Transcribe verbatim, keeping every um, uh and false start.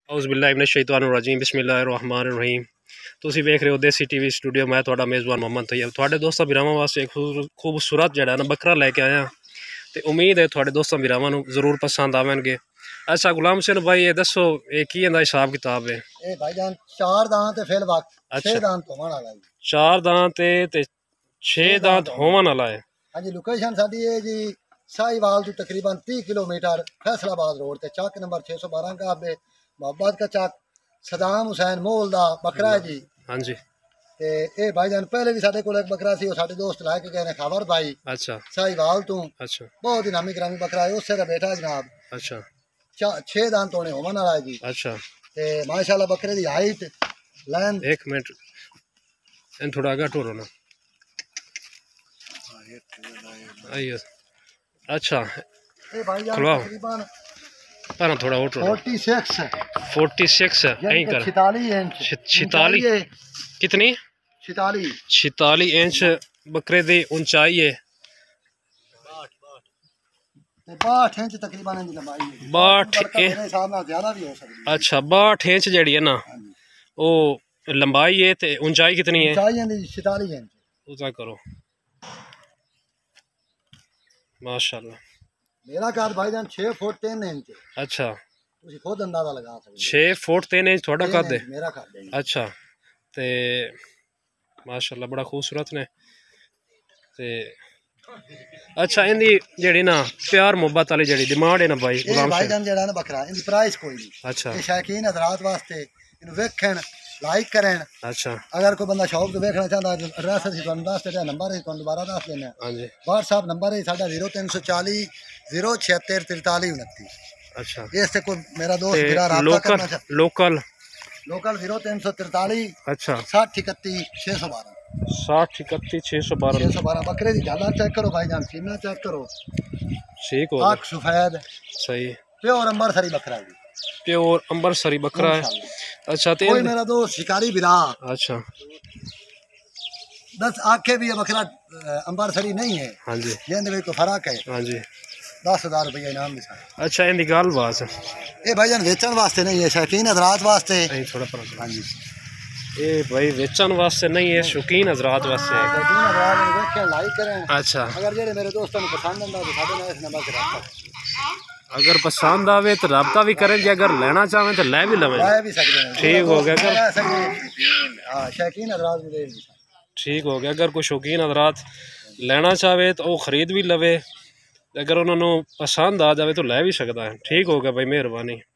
औज़ुबिल्लाहि मिनश्शैतानिर्रजीम बिस्मिल्लाहिर्रहमानिर्रहीम। तुसीं वेख रहे हो देसी टीवी स्टूडियो। मैं तुहाडा मेज़बान मोहम्मद तैयब तुहाडे दोस्तां भरावां वास्ते एक खूबसूरत जिहड़ा ना बकरा लैके आया ते उम्मीद है तुहाडे दोस्तां भरावां नूं ज़रूर पसंद आवेंगे। अच्छा गुलाम हुसैन भाई ये दसो ये की इंदा हिसाब किताब है? ए भाईजान चार दांत ते फिल वक्त अच्छा। छह दांत होवन वाला है। चार दांत ते छह दांत होवन वाला है। हां जी, लोकेशन साडी है जी साहिवाल तो तकरीबन तीस किलोमीटर फैसलाबाद रोड ते चक नंबर छह सौ बारह का पे मोहब्बत का चक सदाम हुसैन मोल दा बकरा है जी। हां जी। ते ए भाईजान पहले भी साडे कोल एक बकरा सी, ओ साडे दोस्त लाके गए ने खबर भाई। अच्छा। साहिवाल तो अच्छा। बहुत ही नामी ग्रामी बकरा है, उससे दा बेटा जनाब। अच्छा। छह दांत होने होवन वाला है जी। अच्छा। ते माशाल्लाह बकरे दी हाइट लेंथ एक मिनट इन थोड़ा आगे टोरो ना। आइए। अच्छा ए भाईजान तकरीबन पर थोड़ा और टोरो छियालीस छियालीस यहीं कर छियालीस इंच छियालीस कितनी छियालीस छियालीस इंच बकरे दी ऊंचाई है। बासठ इंच तकरीबन इनकी लंबाई है। बासठ मेरे हिसाब नाल ज्यादा भी हो सकती है। अच्छा बासठ इंच जड़ी है ना वो लंबाई है ते ऊंचाई कितनी है? ऊंचाई है छियालीस इंच। ऊंचा करो माशाल्लाह। मेरा कद भाईजान छह फुट तीन इंच। अच्छा तुसी खुद अंदाजा लगा सकते हो। छह फुट तीन इंच थोड़ा कद है? मेरा कद है। अच्छा ते माशाल्लाह बड़ा खूबसूरत ने ते अच्छा इंदी जेड़ी ना प्यार मोहब्बत वाली जेड़ी डिमांड है ना भाई गुलाम भाईजान जेड़ा ना बकरा इंदी प्राइस कोई नहीं। अच्छा ये शौकीन हजरात वास्ते इनु वेखण लाइक करें। अच्छा अगर कोई बंदा शौक तो देखना चाहता है एड्रेस ਅਸੀਂ ਤੁਹਾਨੂੰ ਦੱਸ ਦਿੱਤਾ ਨੰਬਰ ਅਸੀਂ ਤੁਹਾਨੂੰ ਦੁਬਾਰਾ ਦੱਸ ਦਿੰਦੇ ਹਾਂ। ਹਾਂਜੀ WhatsApp ਨੰਬਰ ਹੈ ਸਾਡਾ zero तीन चार zero छह छह तैंतालीस उनतीस। अच्छा ਇਸ ਤੇ ਕੋਈ ਮੇਰਾ ਦੋਸਤ ਮੇਰਾ ਰਾਬਤਾ ਕਰਨਾ ਚਾਹता लोकल लोकल zero तीन चार तैंतालीस अच्छा साठ इकतीस छह सौ बारह साठ इकतीस छह सौ बारह छह सौ बारह बकरे की झाला चेक करो भाईजान, सीना चेक करो ठीक हो आँख सफेद सही प्योर अंबरसरी बकरा है। प्योर अंबरसरी बकरा है। अच्छा तो कोई मेरा दोस्त शिकारी बिरा अच्छा दस आखे भी ये बकरा अंबरसरी नहीं है। हाँ जी ये कोई फर्क है। हाँ जी दस हजार रुपया इनाम भी सारा। अच्छा इनकी गल बात ये भाईजान वेचन वास्ते नहीं है, शौकीन हजरात वास्ते। थोड़ा पर हाँ जी ये भाई वेचन वास्ते नहीं है, शौकीन हजरात वास्ते है। शौकीन हजरात देखें लाइक करें। अच्छा अगर जेडे मेरे दोस्तों को पसंद आंदा तो साडे नाल इस नंबर से रब्ता अगर पसंद आवे तो रब्ता भी करें, अगर लेना चाहें तो ले भी लवें ले भी सकते हैं। ठीक हो गया अगर हां शौकीन हजरात भी दे ठीक हो गया। अगर कोई शौकीन हजरात लेना चाहे तो वो खरीद भी लवे, अगर उन्होंने पसंद आ जाए तो ले भी सकता है। ठीक हो गया भाई, मेहरबानी।